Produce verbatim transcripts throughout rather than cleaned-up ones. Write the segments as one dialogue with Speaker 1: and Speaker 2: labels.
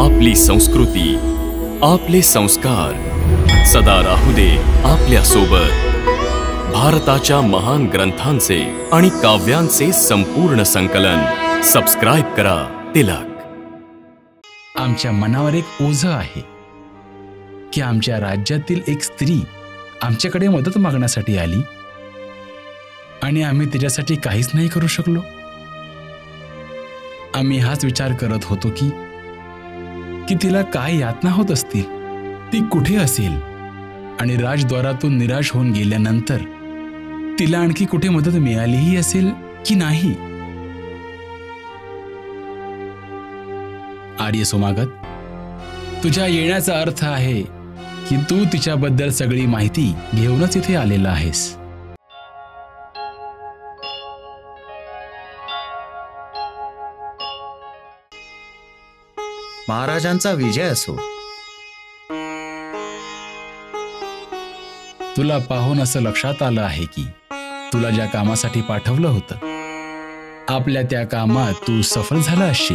Speaker 1: आपली संस्कृती, आपले संस्कार सदा राहू दे आपल्या सोबत. भारताच्या महान ग्रंथांचे आणि काव्यांचे संपूर्ण संकलन सबस्क्राइब करा तिलक.
Speaker 2: आमच्या मनावर एक ओझं आहे की आमच्या राज्यातील एक स्त्री आमच्याकडे मदत मागण्यासाठी आली आणि आम्ही तिच्यासाठी काहीच नाही करू शकलो. आम्ही हाच विचार करत होतो की की तिला काय यातना होत असतील, ती कुठे असेल आणि राजद्वारातून निराश होऊन गेल्यानंतर तिला आणखी कुठे मदत मिळालीही असेल की नाही. आर्य सोमागत, तुझ्या येण्याचा अर्थ आहे की तू तिच्याबद्दल सगळी माहिती घेऊनच इथे आलेला आहेस.
Speaker 3: महाराजांचा विजय असो.
Speaker 2: तुला पाहून असं लक्षात आलं आहे की तुला ज्या कामासाठी पाठवलं होतं, आपल्या त्या कामात तू सफल झाला असशील.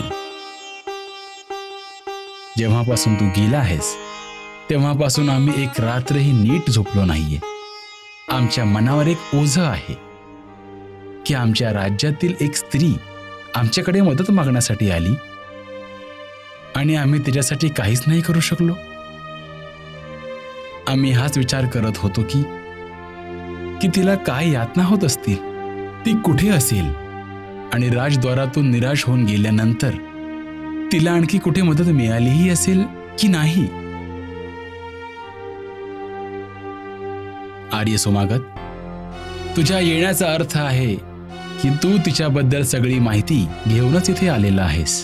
Speaker 2: जेव्हापासून तू गेला आहेस तेव्हापासून आम्ही एक रात्रही नीट झोपलो नाहीये. आमच्या मनावर एक ओझं आहे की आमच्या राज्यातील एक स्त्री आमच्याकडे मदत मागण्यासाठी आली आणि आम्ही तिच्यासाठी काहीच नाही करू शकलो. आम्ही हाच विचार करत होतो की की तिला काय यातना होत असतील, ती कुठे असेल आणि राजद्वारातून निराश होऊन गेल्यानंतर तिला आणखी कुठे मदत मिळालीही असेल की नाही. आर्य सोमागत, तुझ्या येण्याचा अर्थ आहे की तू तिच्याबद्दल सगळी माहिती घेऊनच इथे आलेला आहेस.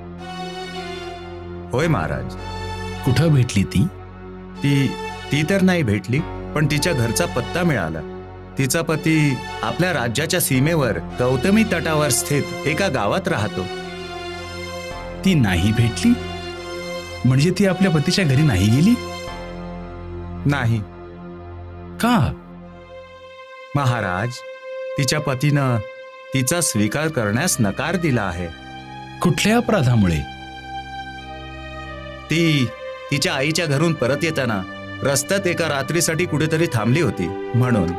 Speaker 3: होय महाराज.
Speaker 2: कुठं भेटली ती?
Speaker 3: ती ती तर नाही भेटली, पण तिच्या घरचा पत्ता मिळाला. तिचा पती आपल्या राज्याच्या सीमेवर गौतमी तटावर स्थित एका गावात राहतो.
Speaker 2: ती नाही भेटली म्हणजे ती आपल्या पतीच्या घरी नाही गेली?
Speaker 3: नाही.
Speaker 2: का?
Speaker 3: महाराज, तिच्या पतीनं तिचा स्वीकार करण्यास नकार दिला आहे.
Speaker 2: कुठल्या अपराधामुळे?
Speaker 3: ती तिच्या आईच्या घरून परत येताना रस्त्यात एका रात्रीसाठी कुठेतरी थांबली होती म्हणून.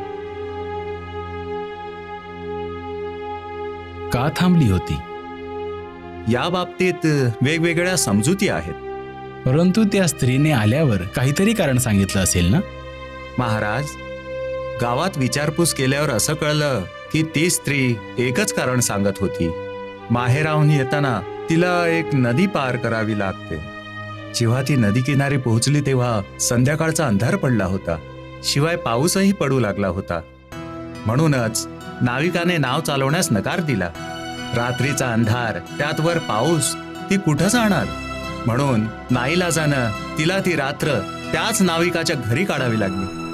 Speaker 2: का थांबली होती?
Speaker 3: या बाबतीत वेगवेगळ्या समजुती आहेत.
Speaker 2: परंतु त्या स्त्रीने आल्यावर काहीतरी कारण सांगितलं असेल ना?
Speaker 3: महाराज, गावात विचारपूस केल्यावर असं कळलं की ती स्त्री एकच कारण सांगत होती. माहेराहून येताना तिला एक नदी पार करावी लागते. जेव्हा ती नदी किनारी पोहोचली तेव्हा संध्याकाळचा अंधार पडला होता, शिवाय पाऊसही पडू लागला होता. म्हणूनच नाविकाने नाव चालवण्यास नकार दिला. रात्रीचा अंधार, त्यात वर पाऊस, ती कुठं जाणार? म्हणून नाईलाजानं तिला ती रात्र त्याच नाविकाच्या घरी काढावी लागली.